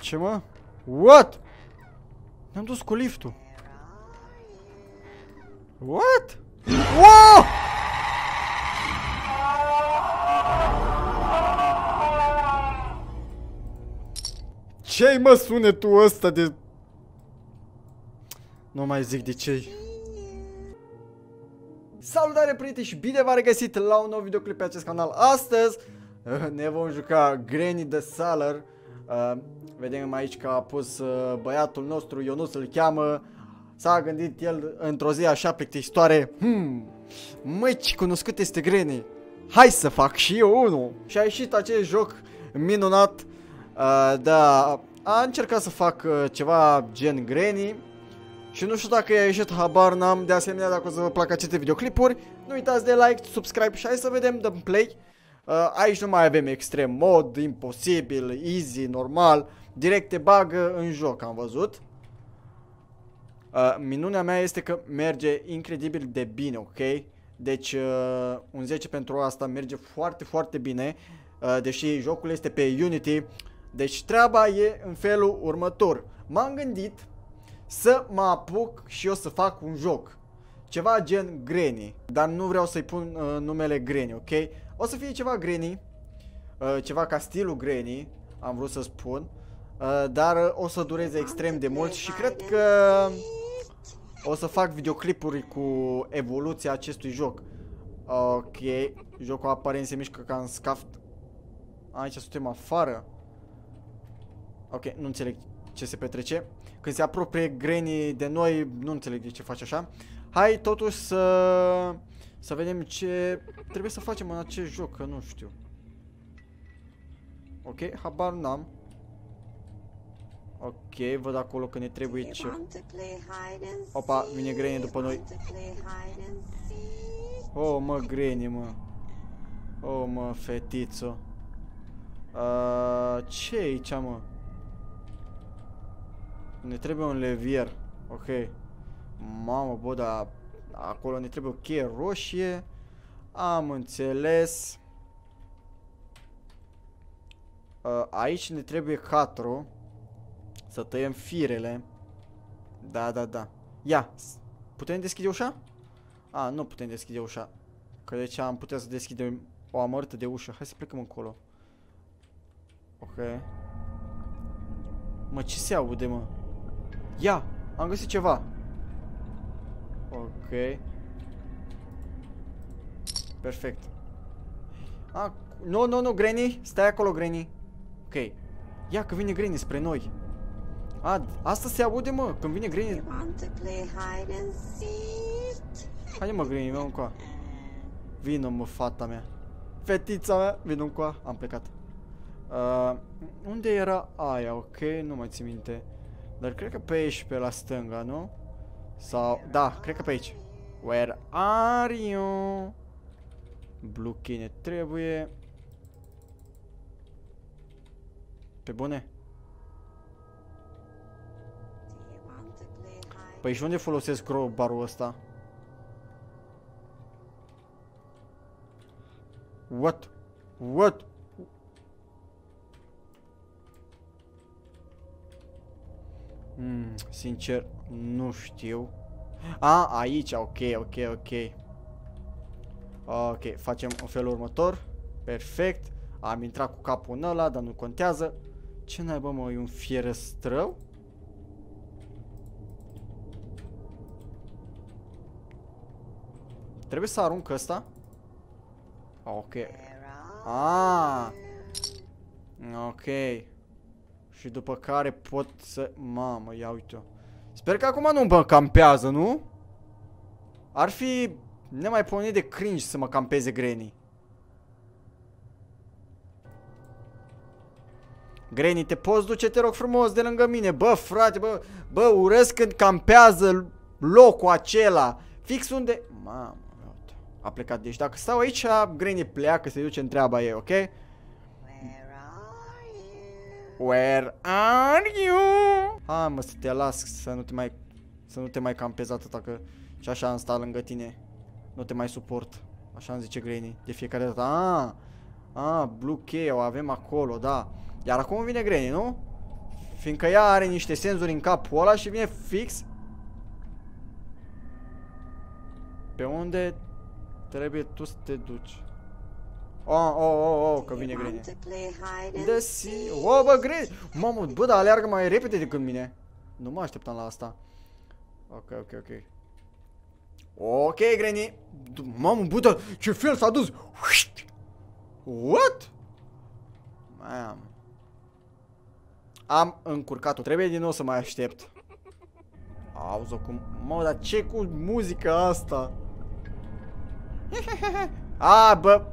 Ce, mă? What? Ne-am dus cu liftul. What? Wow! Ce-i, mă, sunetul ăsta de... Nu mai zic de ce-i. Salutare, prieteni, și bine v-am regăsit la un nou videoclip pe acest canal. Astăzi ne vom juca Granny the Sailor. Vedem aici că a pus băiatul nostru, Ionuț îl cheamă. S-a gândit el într-o zi așa plictisitoare. Măi, ce cunoscut este Granny. Hai să fac și eu unul. Și a ieșit acest joc minunat. Da, a încercat să fac ceva gen Granny. Și nu știu dacă i-a ieșit, habar n-am. De asemenea, dacă o să vă placă aceste videoclipuri, nu uitați de like, subscribe și hai să vedem, dăm play. Aici nu mai avem extrem mod, imposibil, easy, normal. Direct te bagă în joc, am văzut. Minunea mea este că merge incredibil de bine, ok? Deci un 10 pentru asta merge foarte, foarte bine. Deși jocul este pe Unity. Deci treaba e în felul următor. M-am gândit să mă apuc și eu să fac un joc. Ceva gen Granny. Dar nu vreau să-i pun numele Granny, ok? O să fie ceva Granny. Ceva ca stilul Granny, am vrut să spun. Dar o să dureze extrem de mult și cred că o să fac videoclipuri cu evoluția acestui joc. Ok, jocul aparent se mișcă ca în scaft. Aici suntem afară. Ok, nu înțeleg ce se petrece. Când se apropie Granny de noi, nu înțeleg de ce face așa. Hai totuși să vedem ce trebuie să facem în acest joc, că nu știu. Ok, habar n-am. Ok, văd acolo că ne trebuie ce... Opa, vine Granny după noi. Oh, mă, Granny, mă. Oh, mă, fetițo. Ce e aici, mă? Ne trebuie un levier. Ok. Mamă, bă, dar acolo ne trebuie o cheie roșie. Am înțeles. Aici ne trebuie catru. Să tăiem firele. Da, da, da. Ia, putem deschide ușa? A, nu putem deschide ușa. Că de ce am putea să deschidem o amărâtă de ușă. Hai să plecăm încolo. Ok. Mă, ce se aude, mă? Ia, am găsit ceva. Ok. Perfect. Nu, nu, nu, Granny. Stai acolo, Granny. Ok. Ia că vine Granny spre noi. Asta se aude, mă, când vine Granny. Haide, mă, Granny, vină încoa. Vină, mă, fata mea. Fetița mea, vină încoa. Am plecat. Unde era aia? Ok, nu mai țin minte. Dar cred că pe aici, pe la stânga, nu? Sau... Da, cred că pe aici. Where are you? Blue key ne trebuie. Pe bune? Păi și unde folosesc crowbar-ul ăsta? What? What? Sincer, nu știu. Aici, ok, ok, ok. Ok, facem în felul următor. Perfect. Am intrat cu capul în ăla, dar nu contează. Ce naiba, mă, e un fierăstrău? Trebuie să arunc ăsta. Ok. Ok. Și după care pot să... Mamă, ia uite-o. Sper că acum nu mă campează, nu? Ar fi nemaipomenit de cringe să mă campeze Granny. Granny, te poți duce, te rog frumos, de lângă mine. Bă, frate, bă, urăsc când campează locul acela. Fix unde... Mamă, a plecat. Deci dacă stau aici, Granny pleacă, se duce în treaba ei, ok? Where are you? Hai, mă, să te las, să nu te mai campezi atâta, că și așa am stat lângă tine. Nu te mai suport. Așa îmi zice Granny de fiecare dată. Blue key o avem acolo, da. Iar acum vine Granny, nu? Fiindcă ea are niște senzori în capul ăla și vine fix pe unde trebuie tu să te duci. Oh, că vine Granny. Bă, Granny! Mamă, bă, dar aleargă mai repede decât mine. Nu mă așteptam la asta. Ok. Ok, Granny. Mamă, bă, dar ce fel s-a dus? What? Am încurcat-o. Trebuie din nou să mai aștept. Auzi-o cum... Mă, dar ce cu muzica asta? Bă!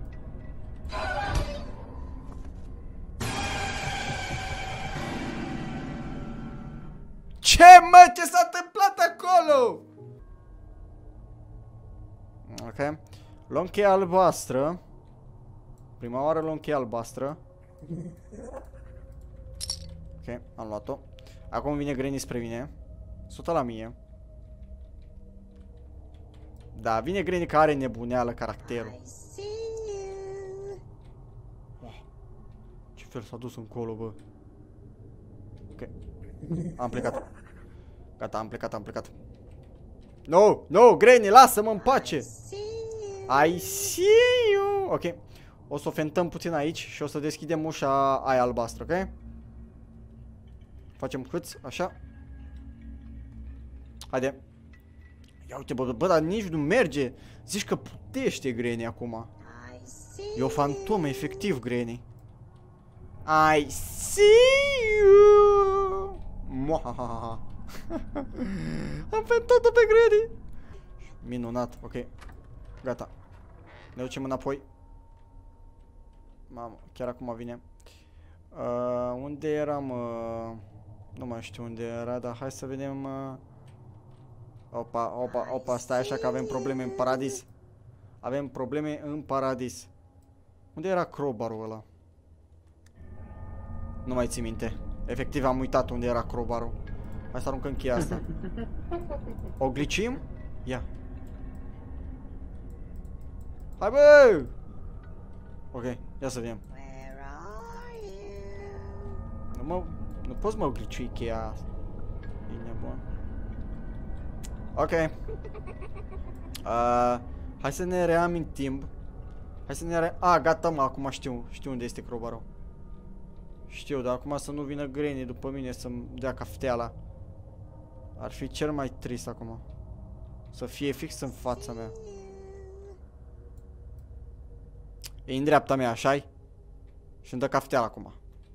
Ce, mă? Ce s-a întâmplat acolo? Ok. Luăm cheia albastră. Prima oară luăm cheia albastră. Ok, am luat-o. Acum vine Granny spre mine. 100 la mie. Da, vine Granny care are nebuneală caracterul. Ce fel s-a dus încolo, bă. Ok. Am plecat. Gata, am plecat. No, Granny, lasă-mă în pace. I see you. Ok. O să o fentăm puțin aici și o să deschidem ușa aia albastră, ok? Facem hâț, așa. Haide. Ia uite, bă, dar nici nu merge. Zici că putește Granny acum. E o fantomă, efectiv, Granny. I see you. Mohahaha. Am fentat-o pe Granny. Minunat, ok. Gata. Ne ducem înapoi. Mamă, chiar acum vine. Unde eram? Nu mai știu unde era, dar hai să vedem. Opa, stai așa că avem probleme în paradis. Avem probleme în paradis. Unde era crowbar-ul ăla? Nu mai țin minte. Efectiv am uitat unde era crowbar-ul. Hai să aruncăm cheia asta. O glicim? Ia. Hai, bă! Ok, ia să vedem. Nu poți mă glicui cheia asta. E nebun. Ok. Hai să ne reamintim. Gata, mă, acum știu unde este crowbar-ul. Știu, dar acum să nu vină Granny după mine să-mi dea cafteala. Ar fi cel mai trist acum. Să fie fix în fața mea. E în dreapta mea, așa-i? Și îmi dă cafteala acum.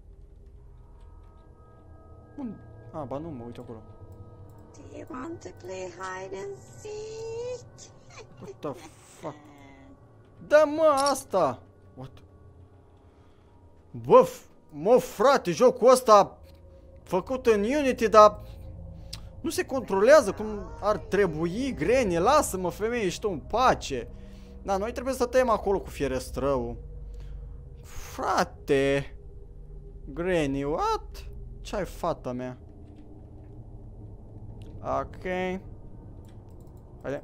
Ba nu, mă uit acolo. Do you want to play hide and seek? What the fuck? Da, mă, asta! What? Bă, mă, frate, jocul ăsta făcut în Unity, dar nu se controlează cum ar trebui. Granny, lasă-mă, femeie, ești tu în pace. Da, noi trebuie să tăiem acolo cu fierăstrăul. Frate! Granny, what? Ce-ai, fata mea? Ok. Haide.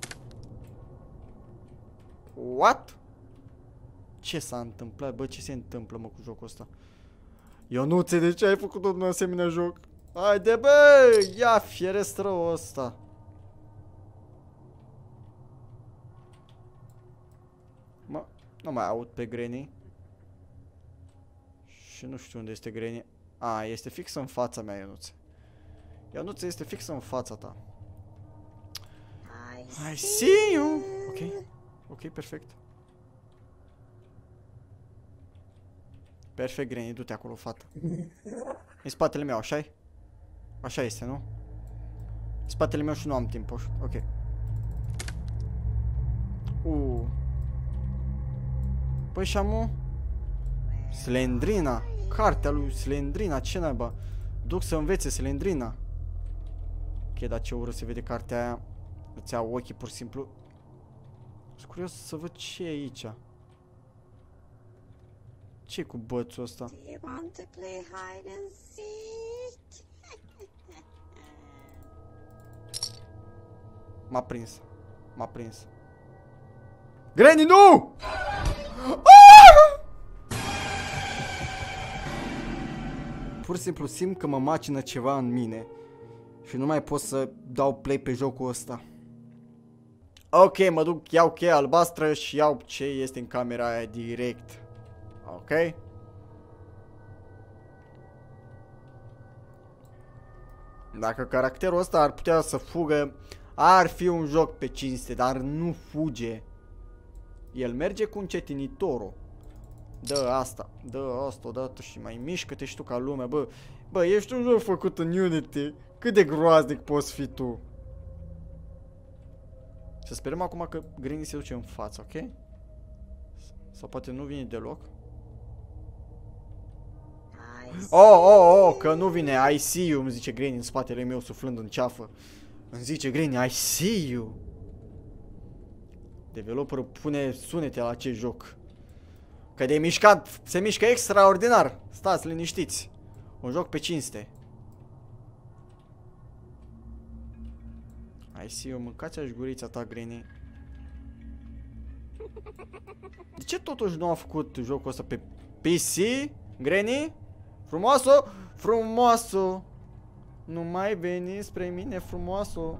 What? Ce s-a întâmplat? Bă, ce se întâmplă, mă, cu jocul ăsta? Ionuțe, de ce ai făcut un asemenea joc? Haide, bă! Ia fierăstrăul ăsta. Mă, nu mai aud pe Granny. Și nu știu unde este Granny. Este fix în fața mea, Ionuțe. Ionuțe este fix în fața ta. I see you. Ok, perfect. Perfect, Granny, du-te acolo, fată. În spatele meu, așa-i? Așa este, nu? În spatele meu și nu am timp. Ok. Păi și amu? Slendrina. Cartea lui Slendrina, ce naiba? Duc să învețe Slendrina. Ok, dar ce urât se vede cartea aia. Îți iau ochii pur și simplu. Sunt curios să văd ce e aici. Ce cu bățul ăsta? M-a prins. M-a prins. Granny, nu! pur și simplu simt că mă macină ceva în mine. Și nu mai pot să dau play pe jocul ăsta. Ok, mă duc, iau cheia albastră și iau ce este în camera aia direct. Ok? Dacă caracterul ăsta ar putea să fugă, ar fi un joc pe cinste, dar nu fuge. El merge cu încetinitorul. Dă asta, dă și mai mișcă-te și tu ca lumea, bă. Bă, ești un joc făcut în Unity. Cât de groaznic poți fi tu? Să sperăm acum că Granny se duce în față, ok? Sau poate nu vine deloc. Oh, că nu vine. I see you, îmi zice Granny în spatele meu, suflând în ceafă. Îmi zice Granny, I see you. Developerul pune sunete la acest joc. Că de mișcat, se mișcă extraordinar. Stați liniștiți. Un joc pe cinste. I see you, mâncați-aș gurița ta, Granny. De ce totuși nu a făcut jocul ăsta pe PC, Granny? Frumoasă, frumoasă. Nu mai veni spre mine, frumoasă.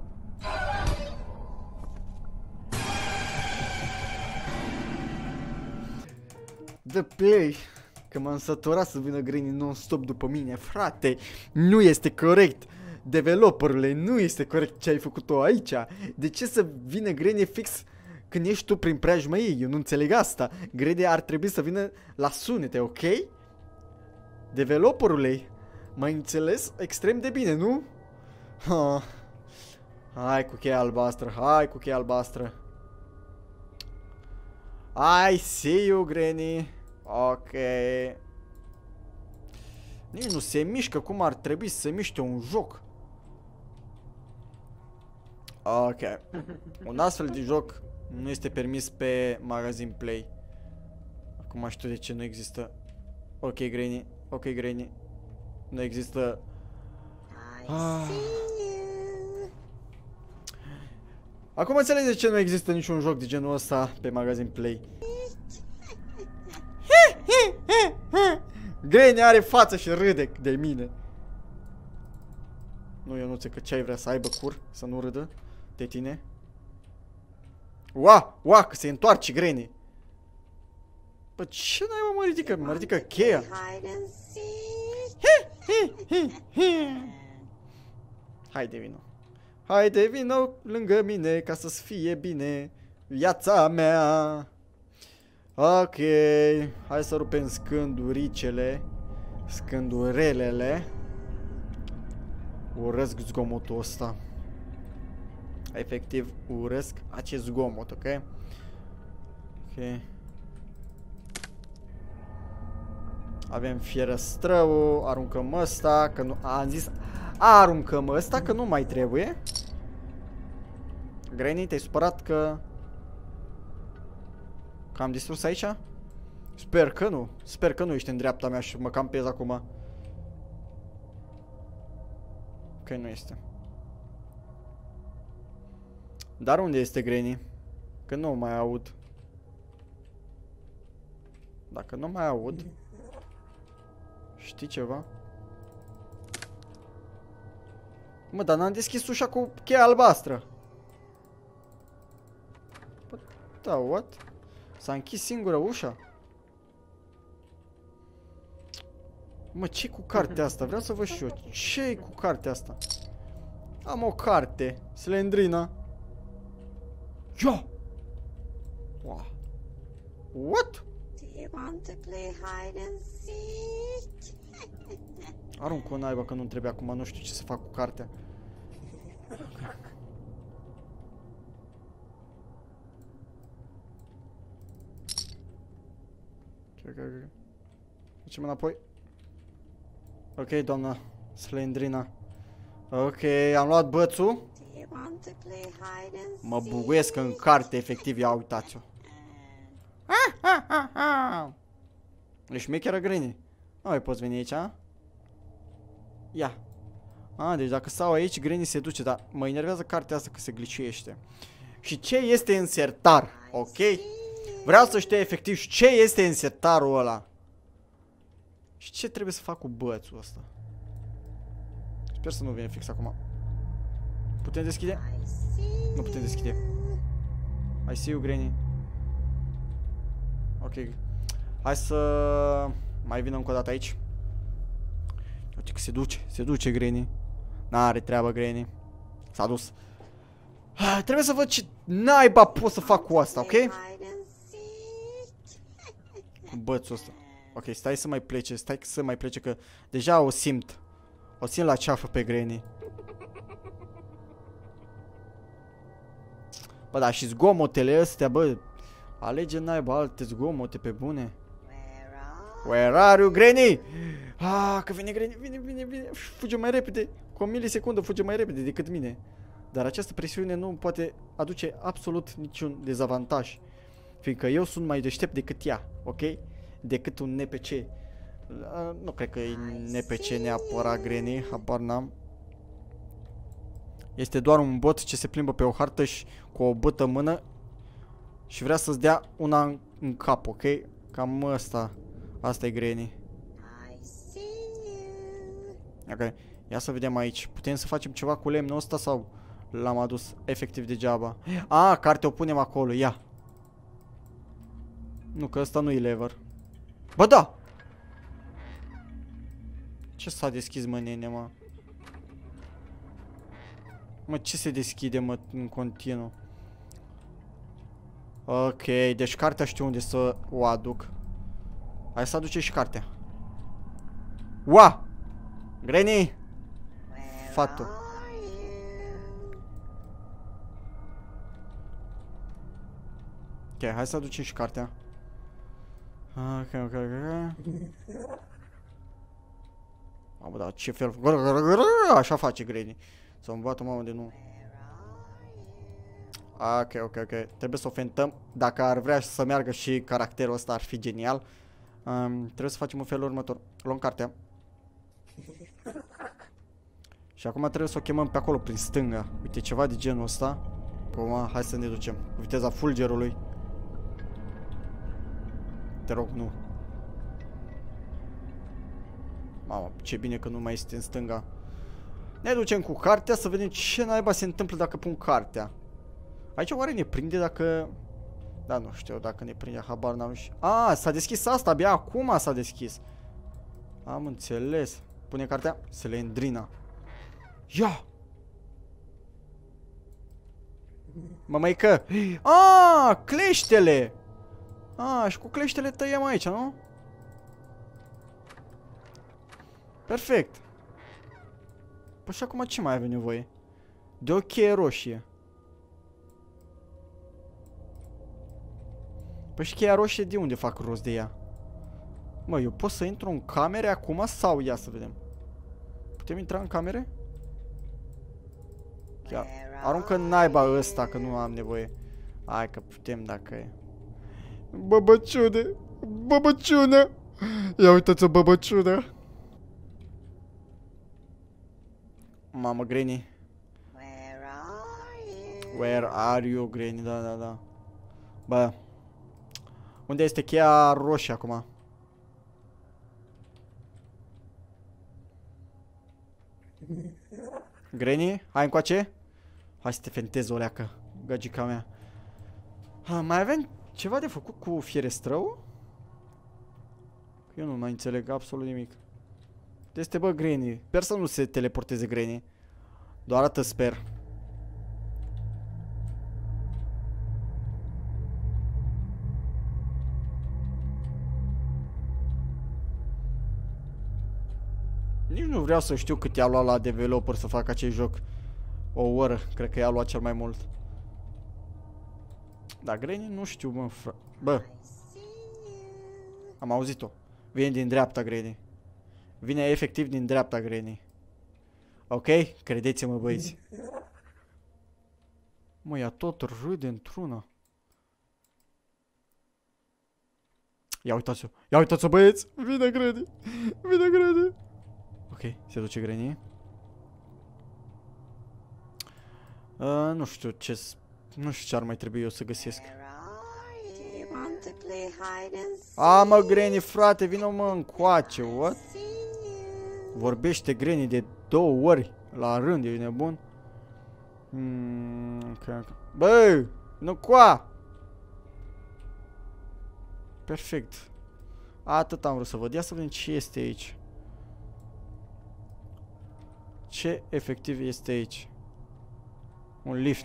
The play. Că m-am săturat să vină Granny non-stop după mine, frate. Nu este corect. Developerule, nu este corect ce ai făcut-o aici. De ce să vină Granny fix când ești tu prin preajma ei? Eu nu înțeleg asta. Granny ar trebui să vină la sunete, ok? Developerule, m-ai înțeles extrem de bine, nu? Ha. Hai cu cheia albastră, hai cu cheia albastră. I see you, Granny. Ok. Nici nu se mișcă cum ar trebui să se miște un joc. Ok. Un astfel de joc nu este permis pe Magazine Play. Acum știu de ce nu există. Ok, Granny. Ok, Granny. Nu există. Acum înțeleg de ce nu există niciun joc de genul ăsta pe Magazine Play. Granny are față și râde de mine. Nu, eu nu știu că ce ai vrea să aibă cur, să nu râdă de tine. Ua, că se întoarce Granny. Bă, ce n-ai mă ridică cheia. Haide vino. Haide vino lângă mine ca să-ți fie bine viața mea. Ok, hai să rupem scânduricele, scândurelele. Urăsc zgomotul ăsta. Efectiv, urăsc acest zgomot, ok? Ok. Avem fierăstrăul, aruncăm ăsta, că nu... Am zis, aruncăm ăsta, că nu mai trebuie. Granny, te-ai supărat că am distrus aici? Sper că nu. Sper că nu ești în dreapta mea și mă campez acum. Ok, nu este. Dar unde este Granny? Că nu mai aud. Dacă nu mai aud, știi ceva? Mă, dar n-am deschis ușa cu cheia albastră. Da, what? S-a închis singură ușa? Mă, ce cu cartea asta? Vreau să văd și eu. Ce-i cu cartea asta? Am o carte. Slendrina. Ia! Wow. What? Do you want to play hide and seek? Arunc o naiba că nu trebuie acum. Nu știu ce să fac cu cartea. Facem înapoi. Ok, doamna Slendrina. Ok, am luat bățul. Mă buguiesc în carte, efectiv, ia uitați-o. Ești șmecheră, Granny. Nu mai poți veni aici, a? Ia. Deci dacă stau aici, Granny se duce, dar mă enervează cartea asta că se gliciuiește. Și ce este în sertar, ok? Vreau să știu efectiv ce este în sertarul ăla. Și ce trebuie să fac cu bățul ăsta? Sper să nu vină fix acum. Putem deschide? Nu putem deschide. I see you, Granny. Ok. Hai să mai vină încă o dată aici. Uite că se duce Granny. N-are treabă Granny. S-a dus. Trebuie să văd ce naiba pot să fac cu asta, ok? Cu bățul ăsta. Ok, stai să mai plece, că deja o simt. O țin la ceafă pe Granny. Bă, da, și zgomotele astea, bă. Alege naiba alte zgomote pe bune. Where are you, Granny? Că vine Granny, vine. Fuge mai repede. Cu o milisecundă fuge mai repede decât mine. Dar această presiune nu poate aduce absolut niciun dezavantaj. Fiindcă eu sunt mai deștept decât ea, ok? Decât un NPC. Nu cred că e NPC neapărat Granny, habar n-am. Este doar un bot ce se plimbă pe o hartă și cu o bătă în mână și vrea să-ți dea una în cap, ok? Cam asta. Asta e Granny. Ok, ia să vedem aici. Putem să facem ceva cu lemnul ăsta sau l-am adus efectiv degeaba? Cartea o punem acolo, ia. Nu, că ăsta nu e lever. Bă, da! Ce s-a deschis, mă, nene, mă? Mă, ce se deschide, mă, în continuu? Ok, deci cartea știu unde să o aduc. Hai să aduce și cartea. Ua! Granny! Fatu. Ok, hai să aducem și cartea. Ok. Mamă, da, ce fel... Așa face Granny. Să-mi bată, mamă, de nu. Ok. Trebuie să o fentăm. Dacă ar vrea să meargă și caracterul ăsta, ar fi genial. Trebuie să facem un felul următor. Luăm cartea. Și acum trebuie să o chemăm pe acolo, prin stânga. Uite, ceva de genul ăsta. Acum, hai să ne ducem. Cu viteza fulgerului. Te rog, nu. Mamă, ce bine că nu mai este în stânga. Ne ducem cu cartea să vedem ce naiba se întâmplă dacă pun cartea. Aici oare ne prinde dacă... Da, nu știu dacă ne prinde, habar n-am și... S-a deschis asta, abia acum s-a deschis. Am înțeles. Pune cartea, Slendrina. Ia! Mămăică! Cleștele! Și cu cleștele tăiem aici, nu? Perfect. Păi și acum ce mai avem nevoie? De o cheie roșie. Păi și cheia roșie de unde fac rost de ea? Mă, eu pot să intru în camere acum sau ia să vedem? Putem intra în camere? Chiar. Aruncă naiba ăsta că nu am nevoie. Hai că putem dacă e. Băbăciune! Băbăciune! Ia uitați-o, băbăciune! Mamă, Granny. Where are you, Granny? Da. Bă. Unde este cheia roșie acum? Granny, hai încoace. Hai să te fentezi, o leacă, gagica mea. Mai avem ceva de făcut cu fierestrăul? Eu nu mai înțeleg absolut nimic. Este, bă, Granny. Sper să nu se teleporteze Granny. Doar atât sper. Nici nu vreau să știu cât i-a luat la developer să facă acest joc. O oră, cred că i-a luat cel mai mult. Da, Granny nu știu, mă, bă. Am auzit-o. Vine din dreapta, Granny. Vine efectiv din dreapta, Granny. Ok? Credeți-mă, băieți. Mă, ea tot râde într-una. Ia uitați-o. Ia uitați-o, băieți. Vine Granny. Vine Granny. Ok, se duce Granny. Nu știu ce ar mai trebui eu să găsesc. want to play hide and seek? A, mă, Granny, frate, vină mă încoace, what? See you. Vorbește Granny de 2 ori la rând, ești nebun? Okay. Băi, nu coa! Perfect. Atât am vrut să văd. Ia să vedem ce este aici. Ce efectiv este aici? Un lift.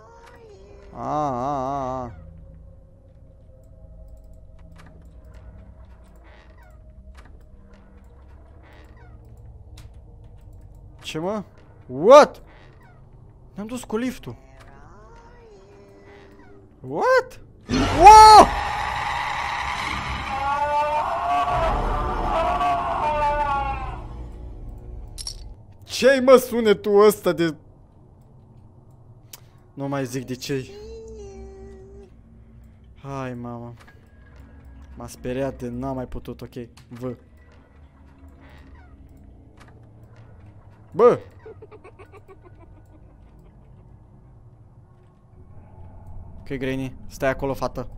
A. Ce, mă? What? Ne-am dus cu liftul. What? Wow! Ce-i, mă, sunetul ăsta de... Nu mai zic de ce-i. Hai, mama. M-a speriat de n-am mai putut, ok. Bă! Ok, Granny, stai acolo, fată.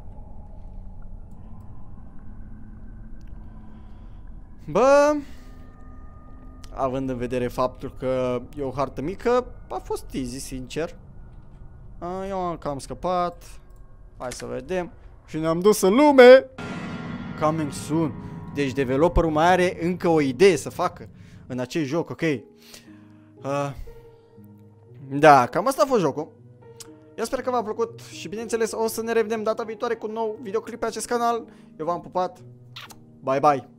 Bă, având în vedere faptul că e o hartă mică, a fost easy, sincer. Eu am cam scăpat. Hai să vedem. Și ne-am dus în lume. Coming soon. Deci developerul mai are încă o idee să facă în acest joc, ok. Da, cam asta a fost jocul. Eu sper că v-a plăcut și bineînțeles o să ne revedem data viitoare cu un nou videoclip pe acest canal. Eu v-am pupat. Bye bye.